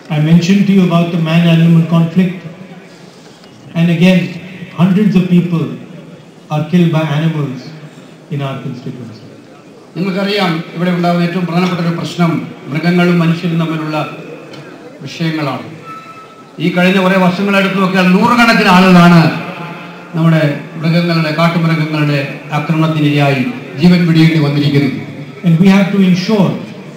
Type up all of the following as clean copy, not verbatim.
I mentioned to you about the man-animal conflict, and again, hundreds of people are killed by animals in our constituency. നിങ്ങൾക്കറിയാം, ഇവിടെ ഉണ്ടാകുന്ന ഏറ്റവും പ്രധാനപ്പെട്ട ഒരു പ്രശ്നം മൃഗങ്ങളും മനുഷ്യരും തമ്മിലുള്ള വിഷയങ്ങളാണ്. ഈ കഴിഞ്ഞ കുറേ വർഷങ്ങളെടുത്ത് നോക്കിയാൽ നൂറുകണക്കിന് ആളുകളാണ് നമ്മുടെ മൃഗങ്ങളുടെ കാട്ടുമൃഗങ്ങളുടെ ആക്രമണത്തിനിരയായി ജീവൻ പിടിയേണ്ടി വന്നിരിക്കുന്നത്. And we have to ensure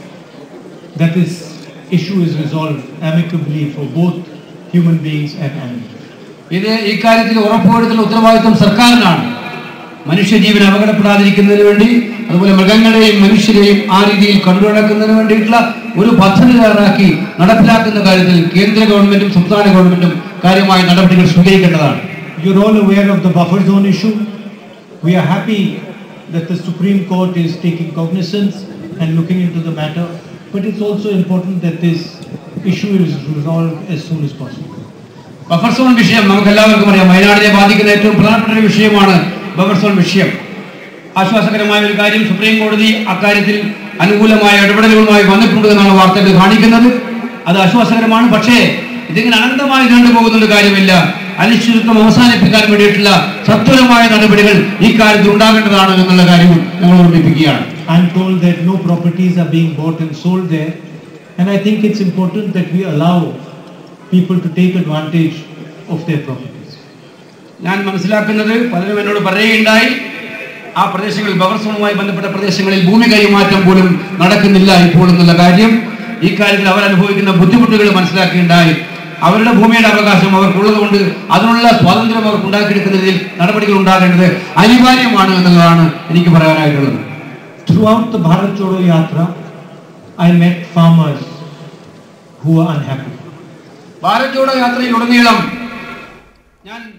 that this issue is resolved amicably for both human beings and animals. ഇത് ഇക്കാര്യത്തിൽ ഉറപ്പുവരുത്തുന്ന ഉത്തരവാദിത്വം സർക്കാരിനാണ്. മനുഷ്യജീവൻ അപകടപ്പെടാതിരിക്കുന്നതിന് വേണ്ടി, അതുപോലെ മൃഗങ്ങളെയും മനുഷ്യരെയും ആ രീതിയിൽ കൊണ്ടുനടക്കുന്നതിന് വേണ്ടിയിട്ടുള്ള ഒരു പദ്ധതി തയ്യാറാക്കി നടപ്പിലാക്കുന്ന കാര്യത്തിൽ കേന്ദ്ര ഗവൺമെന്റും സംസ്ഥാന ഗവൺമെന്റും കാര്യമായ നടപടികൾ സ്വീകരിക്കേണ്ടതാണ്. You're all aware of the buffer zone issue. We are happy that the Supreme Court is taking cognizance and looking into the matter, but it's also important that this issue is resolved as soon as possible. Buffer zone വിഷയം നമുക്ക് എല്ലാവർക്കും അറിയാം. വയനാടിനെ ബാധിക്കുന്ന ഏറ്റവും പ്രധാനപ്പെട്ട ഒരു വിഷയമാണ് ബഫർ സോൺ വിഷയം. ആശ്വാസകരമായ ഒരു കാര്യം, സുപ്രീം കോടതി അക്കാര്യത്തിൽ അനുകൂലമായ ഇടപെടലുകളുമായി വന്നിട്ടുണ്ട് എന്നാണ് വാർത്തകൾ കാണിക്കുന്നത്. അത് ആശ്വാസകരമാണ്. പക്ഷേ ഇതിങ്ങനെ അനന്തമായി നീണ്ടുപോകുന്ന കാര്യമില്ല. അനിശ്ചിതത്വം അവസാനിപ്പിക്കാൻ വേണ്ടിയിട്ടുള്ള സത്വരമായ നടപടികൾ ഈ കാര്യത്തിൽ ഉണ്ടാകേണ്ടതാണ് എന്നുള്ള കാര്യം ഞങ്ങൾ ഓർമ്മിപ്പിക്കുകയാണ്. I'm told that no properties are being bought and sold there, and I think it's important that we allow people to take advantage of their properties. ഞാൻ മനസ്സിലാക്കുന്നത്, പലരും എന്നോട് പറയുകയുണ്ടായി, ആ പ്രദേശങ്ങളിൽ ബഫർ സോണുമായി ബന്ധപ്പെട്ട പ്രദേശങ്ങളിൽ ഭൂമി കൈമാറ്റം പോലും നടക്കുന്നില്ല ഇപ്പോൾ എന്നുള്ള കാര്യം. ഈ കാര്യത്തിൽ അവർ അനുഭവിക്കുന്ന ബുദ്ധിമുട്ടുകൾ മനസ്സിലാക്കുകയുണ്ടായി. അവരുടെ ഭൂമിയുടെ അവകാശം അവർക്കുള്ളത് കൊണ്ട് അതിനുള്ള സ്വാതന്ത്ര്യം അവർക്ക് ഉണ്ടാക്കിയെടുക്കുന്നതിൽ നടപടികൾ ഉണ്ടാകേണ്ടത് അനിവാര്യമാണ് എന്നുള്ളതാണ് എനിക്ക് പറയാനായിട്ടുള്ളത്. Throughout the Bharat Jodo Yatra, I met farmers who are unhappy. Bharat Jodo യാത്രയിലുടനീളം ഞാൻ